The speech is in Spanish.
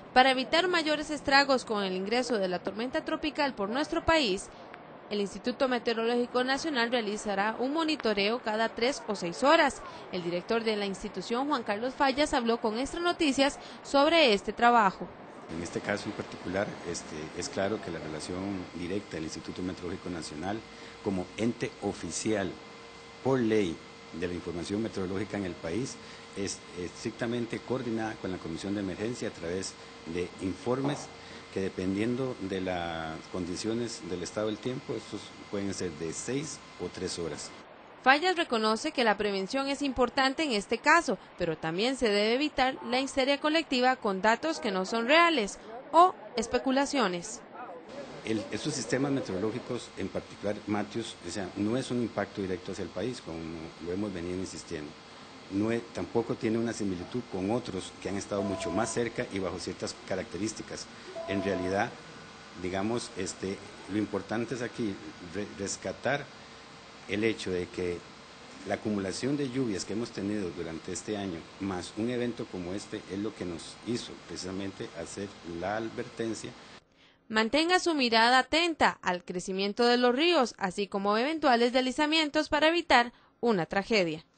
Para evitar mayores estragos con el ingreso de la tormenta tropical por nuestro país, el Instituto Meteorológico Nacional realizará un monitoreo cada 3 o 6 horas. El director de la institución, Juan Carlos Fallas, habló con Extra Noticias sobre este trabajo. En este caso en particular, es claro que la relación directa del Instituto Meteorológico Nacional como ente oficial por ley de la información meteorológica en el país es estrictamente coordinada con la Comisión de Emergencia a través de informes que, dependiendo de las condiciones del estado del tiempo, estos pueden ser de 6 o 3 horas. Fallas reconoce que la prevención es importante en este caso, pero también se debe evitar la histeria colectiva con datos que no son reales o especulaciones. Estos sistemas meteorológicos, en particular Matius, no es un impacto directo hacia el país, como lo hemos venido insistiendo. Tampoco tiene una similitud con otros que han estado mucho más cerca y bajo ciertas características. En realidad, digamos, lo importante es aquí rescatar el hecho de que la acumulación de lluvias que hemos tenido durante este año, más un evento como este, es lo que nos hizo precisamente hacer la advertencia. Mantenga su mirada atenta al crecimiento de los ríos, así como eventuales deslizamientos para evitar una tragedia.